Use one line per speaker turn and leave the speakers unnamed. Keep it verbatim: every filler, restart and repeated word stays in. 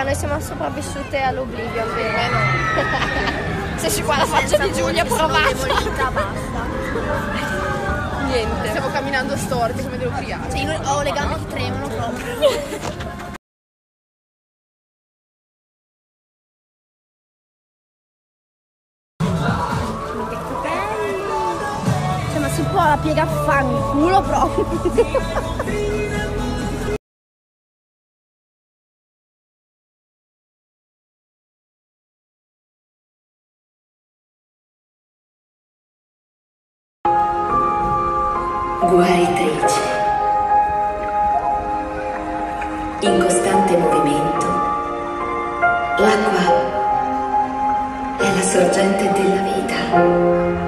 noi siamo sopravvissute all'Oblivion, vero?
Eh no.
Se ci qua la faccia di Giulia provata.
Basta.
Niente.
Stiamo camminando storti come devo criare.
Cioè, io ho le gambe che tremano proprio. Cioè, ma si può la piega fanculo proprio.
Guaritrice, in costante movimento, l'acqua è la sorgente della vita.